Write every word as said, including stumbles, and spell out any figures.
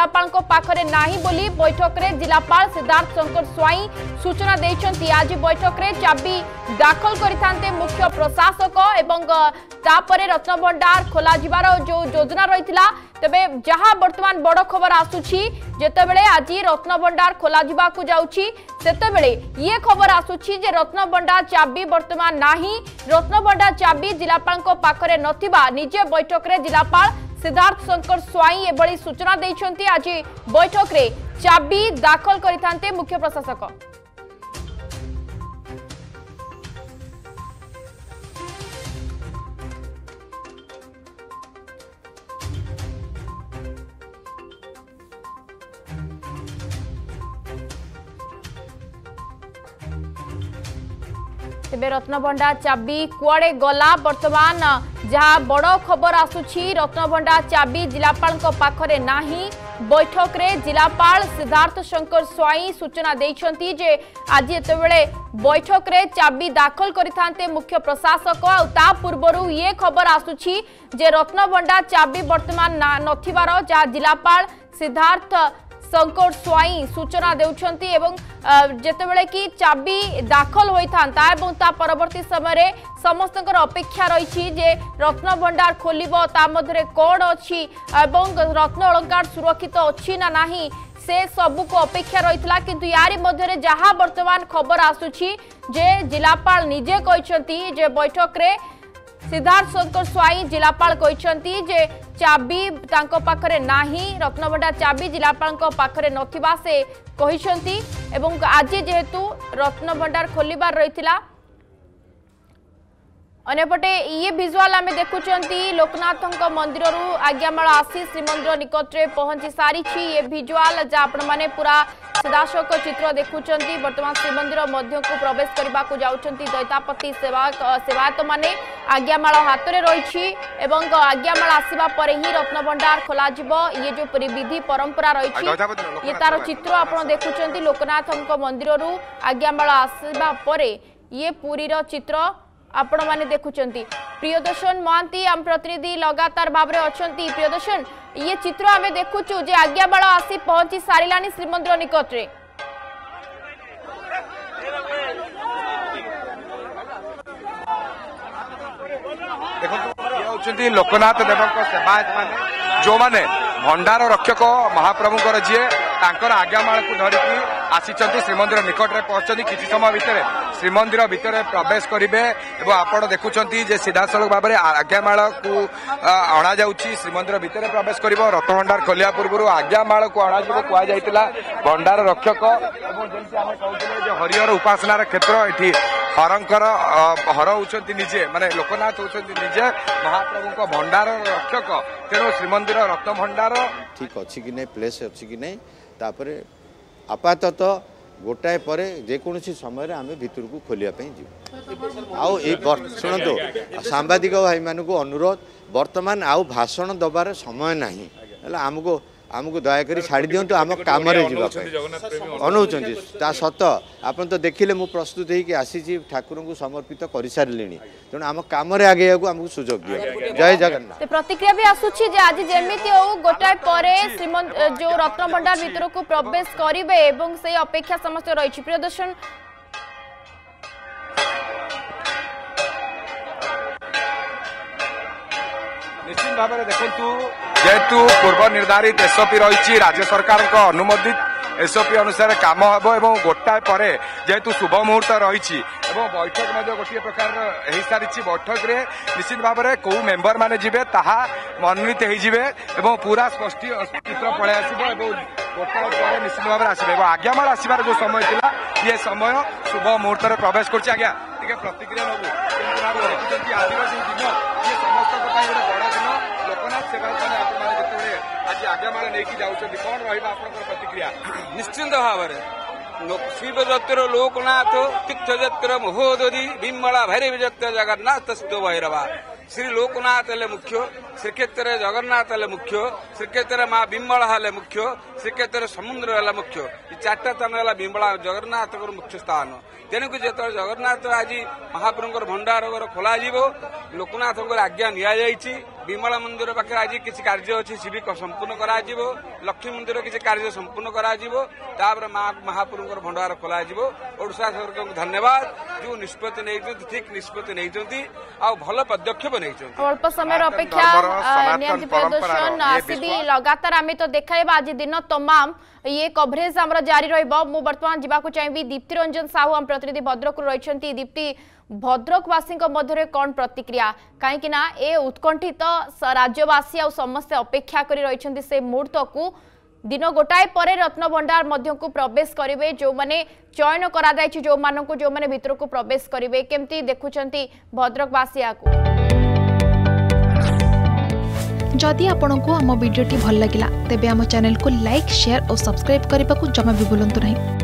जिलापाल पाखरे नाही बोली बैठक में जिलापाल सिद्धार्थ शंकर स्वाई सूचना देइछंती। आज बैठक में चाबी दाखल करिथांते मुख्य प्रशासक एवं तापरे रत्न भंडार खोला जिबार जो योजना रहितला। तेबे जहां वर्तमान बड़ खबर आसुछि जेतेबेले आज रत्न भंडार खोला जिबाकू जाउछि सेतेबेले ये खबर आसुछि जे रत्न भंडार चाबी वर्तमान नाही। रत्न भंडार चाबी जिलापाल पाखरे नथिबा निजे बैठक में जिलापाल सिद्धार्थ शंकर स्वाई एभली सूचना देइछंती। आज बैठक में चाबी दाखल करिथांते मुख्य प्रशासक। तेबे रत्न भंडार चाबी कुआड़े गला वर्तमान जहाँ बड़ खबर आसुछि रत्न भंडार चाबी जिलापाल पाखरे नाही। बैठक रे जिलापाल सिद्धार्थ शंकर स्वाई सूचना देइछंती जे आज एतेबेले बैठक रे चाबी दाखल करिथांते मुख्य प्रशासक। आ ता पूर्वरु ये खबर आसुछि जे रत्न भंडार चाबी वर्तमान नथिबार जहाँ जिलापाल सिद्धार्थ शंकर स्वाई सूचना देउछंती एवं जेतेबेले कि चाबी दाखल होइथांता एवं ता परवर्ती समय समस्तकर अपेक्षा रही जे रत्न भंडार खोलिबो ता मधरे कोड अछि एवं रत्न अलंकार सुरक्षित अछि ना नाही से सबु को अपेक्षा रहितला। किंतु यारी मधरे जहां वर्तमान खबर आसुछि जे जिलापाल निजे कहिसंती जे बैठक रे सिद्धार्थ शंकर स्वाई जिलापाल कहिसंती जे चाबी तांको पाखरे नाही। रत्न भंडार चाबी जिलापाल पाखरे नथिबा से कहिसंती एवं आज जेहेतु रत्न भंडार खोलिबार रहितला। अनेपटे ये विजुअल आमे देखुचंती लोकनाथ मंदिर आज्ञामाल आसी श्रीमंदिर निकट में पहुंची सारी। ये विजुअल जहाँ आपण माने पूरा सीधासख चित्र देखुचंती। वर्तमान श्रीमंदिर मध्य को प्रवेश करने को जाउचंती दैतापति सेवा सेवायत माने आज्ञामाल हाथ में रही एवं आज्ञामाल आसीबा परे ही रत्न भंडार खोला जिवो। ये जो विधि परंपरा रही ये तार चित्र आपण देखुचंती लोकनाथ मंदिर आज्ञामाल आसीबा परे ये पुरी रो चित्र आपण माने देखुचंती। प्रियदर्शन महांती आम प्रतिनिधि लगातार भाव में अछंती। प्रियदर्शन ये चित्र आमे देखुचु जे आज्ञामाल आसी पहुंची सारिलानी श्रीमंदिर निकट रे। देखो लोकनाथ देव सेवायत माने जो माने भंडार रक्षक महाप्रभुଙ୍କର ଯିଏ ତାଙ୍କର आज्ञामाळକୁ ଧରିକି ଆସିଛନ୍ତି ଶ୍ରୀମନ୍ଦିର ନିକଟରେ ପହଞ୍ଚନ୍ତି। କିଛି ସମୟ ଭିତରେ ଶ୍ରୀମନ୍ଦିର ଭିତରେ ପ୍ରବେଶ କରିବେ ଏବଂ ଆପଣ ଦେଖୁଛନ୍ତି ଯେ ସିଧାସଳଖ ଭାବରେ ଆଜ୍ଞାମାଳକୁ ଅଣାଯାଉଛି। ଶ୍ରୀମନ୍ଦିର ଭିତରେ ପ୍ରବେଶ କରିବ। ରତ୍ନଭଣ୍ଡାର ଖୋଲିବା ପୂର୍ବରୁ ଆଜ୍ଞାମାଳକୁ ଅଣାଯିବ କୁହାଯାଇଥିଲା। ଭଣ୍ଡାର ରକ୍ଷକ ଏବଂ ଯେମିତି ଆମେ କହୁଥିଲେ ଯେ ହରିହର ଉପାସନାର କ୍ଷେତ୍ର ଏଠି ହରଙ୍କର ହର ହଉଛନ୍ତି ନିଜେ ମାନେ ଲୋକନାଥ ହଉଛନ୍ତି ନିଜେ महाप्रभुଙ୍କ भंडार रक्षक। तेणु श्रीमंदिर रत्न भंडार ठीक अच्छी कि नहीं प्लेस अच्छी कि नहीं तापरे आपातत गोटाए परे जेकोसी समय आम भितर को खोलिया जीव आउ शुणु सांबादिक भाई मान को अनुरोध वर्तमान आउ भाषण दबार समय नहीं आमको आमको दयाकोरी छाड़ी दिंतु आम कम अनौंट ता सत आप तो देखिले मु प्रस्तुत होगी आसी ठाकुर को समर्पित कर सारे तेणु आम कम आगे आमको सुजोग दिया। जय जगन्नाथ। प्रतिक्रिया भी आसुची जे आज जेमिति हो गोटाए परे श्रीमंत जो रत्न भंडार भीतर को प्रवेश करिवे एवं से अपेक्षा समस्त रही। प्रियदर्शन निश्चित भाव में देखु जेहेतु पूर्व निर्धारित एसओपी रही राज्य सरकार अनुमोदित एसओपी अनुसार काम हम और गोटाए पर जेहेतु शुभ मुहूर्त रही बैठक में गोटे प्रकार हो सारी बैठक में निश्चित भाव में कौ मेंबर माने जिबे ताहा मनोनीत हो पूरा स्पष्ट चित्र पलि आस गोटाए पर निश्चित भाव में आसवे आज्ञामाल आसबार जो समय था ये समय शुभ मुहूर्त में प्रवेश कर आज्ञा टे प्रतिक्रिया नबू आदिवासी दिन ये समस्त गोटे बड़ दिन लोकनाथ सेवायत मैंने आज आज्ञामाल नहीं जाऊँगी कौन रहा प्रतिक्रिया। निश्चिंत भाव में शिव जत्र लोकनाथ तीर्थ जत्र महोदधि बिम्बला भैरवी जत्र जगन्नाथ स्तो भैरवा श्री लोकनाथ हेले मुख्य श्रीक्षेत्र जगन्नाथ हेले मुख्य श्रीक्षेत्र माँ बिम्बला हेले मुख्य श्रीक्षेत्र समुद्र हेला मुख्य चार्टा स्थान है बिम्बला जगन्नाथ मुख्य स्थान तेणुक जो जगन्नाथ आज महाप्रभुर भंडार खोल लोकनाथ आज्ञा नि विमला मंदिर पाखे आज किसी कार्य अच्छी सी भी संपूर्ण करा लक्ष्मी मंदिर किसी कार्य संपूर्ण करा महाप्रभु भंडार खोल ओडिशा सरकार को धन्यवाद जो निष्पत्ति नहीं ठीक निष्पत्ति नहीं भल पदक्षेप नहीं अल्प समय अपेक्षा प्रदर्शन आसबी लगातार आम तो देखाइबा आज दिन तमाम ये कवरेज आम जारी रहिबो। मु वर्तमान जावाक चाहिए दीप्ति रंजन साहू आम प्रतिनिधि भद्रक रही दीप्ति भद्रकवासी मध्य कौन प्रतिक्रिया कहीं ना ए उत्कंठित राज्यवासी आ समस्ते अपेक्षा कर रही से मुहूर्त को दिन गोटाए पर रत्न भंडार मध्य को प्रवेश करेंगे जो माने चयन करा जो मानक जो माने भीतर को प्रवेश करेंगे केमती देखुंती भद्रकवासी को। जदि आपंक आम भिडी भल लगा तेब आम चैनल को लाइक शेयर और सब्सक्राइब करने को जमा भी भूलु नहीं।